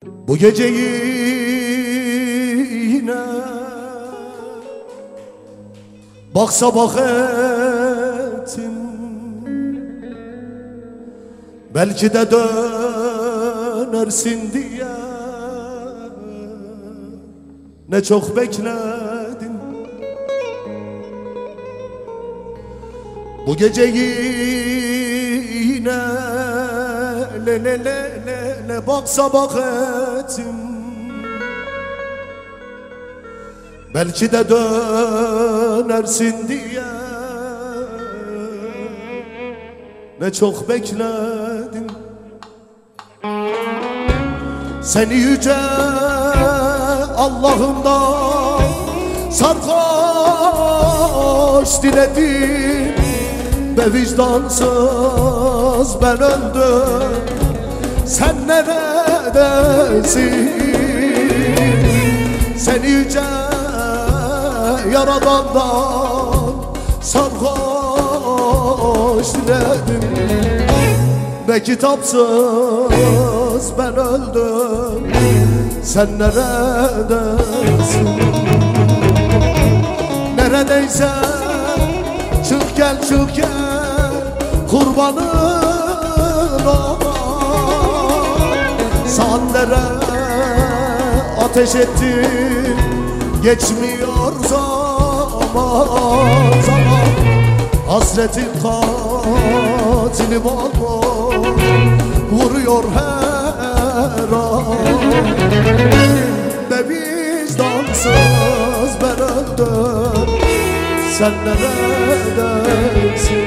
Bu gece yine baksa bak ettin, belki de dönersin diye ne çok bekledin. Bu gece yine le baksa bak ettim, belki de dönersin diye ne çok bekledin. Seni yüce Allah'ımdan sarhoş diledim ve vicdansız ben öldüm. Sen neredesin? Seni yüce Yaradan'dan sarhoş diledim ve kitapsız ben öldüm. Sen neredesin? Neredeyse çık gel kurbanın ol. Saatlere ateş ettim, geçmiyor zaman. Hasretin katilim olmuş, vuruyor her an. Ve vicdansız ben öldüm. Sen neredesin?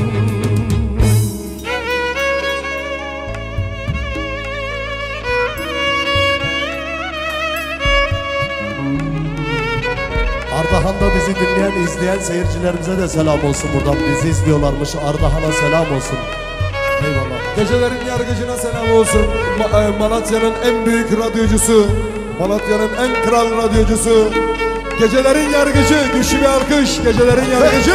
Ardahan'da bizi dinleyen, izleyen seyircilerimize de selam olsun buradan. Bizi izliyorlarmış. Ardahan'a selam olsun. Eyvallah. Gecelerin yargıcına selam olsun. Malatya'nın en büyük radyocusu, Malatya'nın en kral radyocusu, gecelerin yargıcı, güçlü bir alkış, gecelerin yargıcı.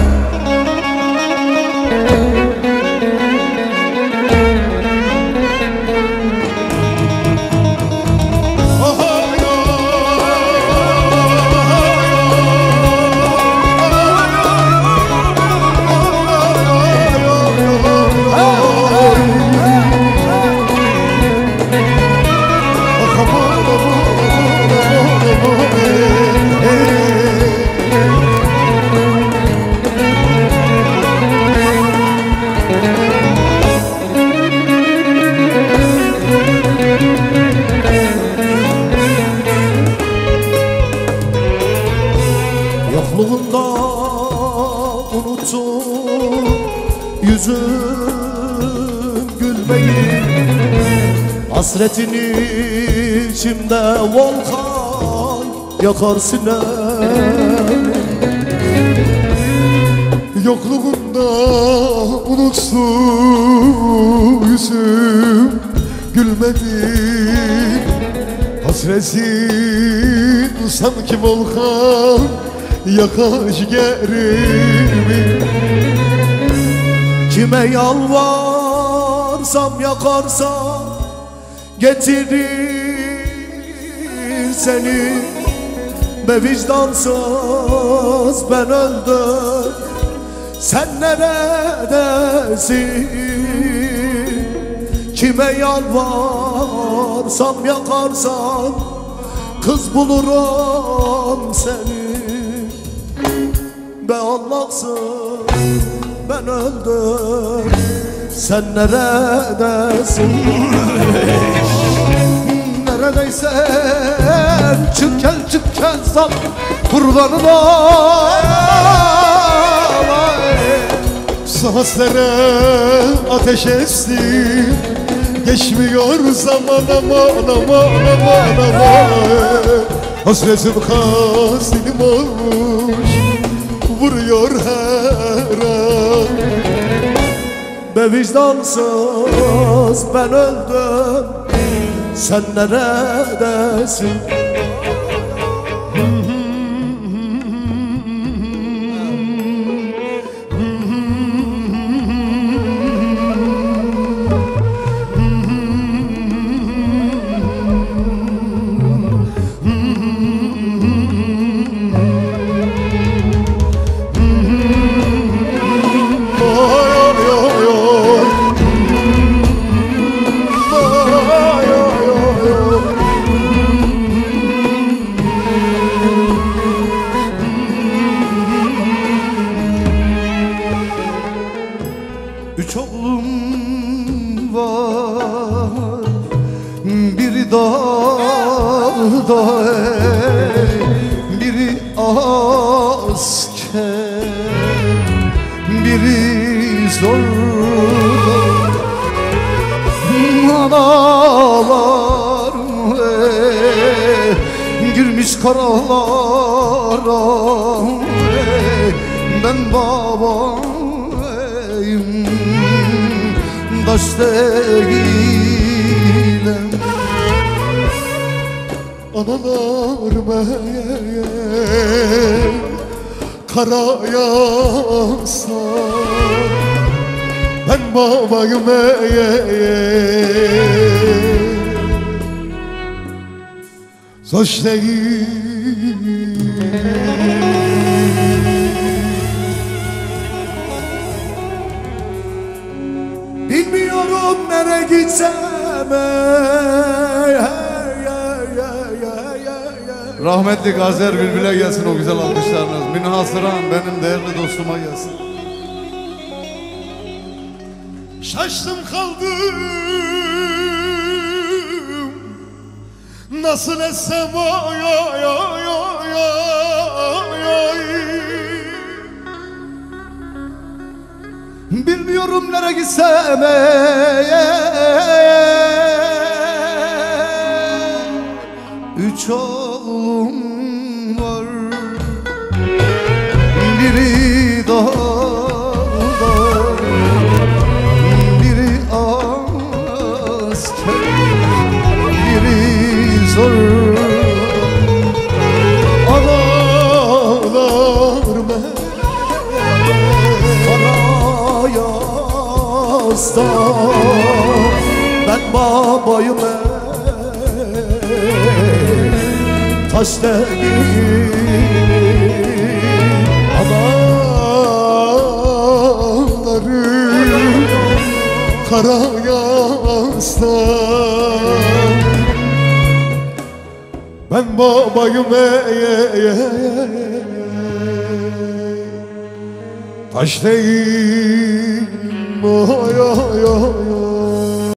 Yokluğunda unuttum yüzüm gülmeyi, hasretini içimde volkan yakar sinem. Yokluğunda unuttum yüzüm gülmedi, hasretin sanki volkan yakar ciğerimi. Kime yalvarsam yakarsam getirir seni ve vicdansız ben öldüm. Sen neredesin? Kime yalvarsam yakarsam kız bulurum seni. Be Allah'sın ben öldüm. Sen neredesin? Neredeysen çık gel sal kurbanına. Sahaslara ateş etsin, geçmiyor zaman aman. Hasretim kasilim olmuş, vuruyor her an. Be vicdansız ben öldüm. Sen neredesin? Biri dağda biri asker, biri zorda analarım girmiş karalara. Ben babayım, taş değilim. Analarım kara yağsa, ben babayım taş değil. Bilmiyorum nereye gitsem. Rahmetli Gazer Bülbül'e gelsin o güzel alkışlarınız. Münhasıran benim değerli dostuma gelsin. Şaştım kaldım, nasıl etsem ay ay ay ay ay. Bilmiyorum nereye gitsem. Üç oğlum var, biri dağda, biri asker, biri zor. Ağlarım kara yağsa, Ben babayım taş değil. Analarım kara yağsa, ben babayım taş değil. Ay ay ay ay.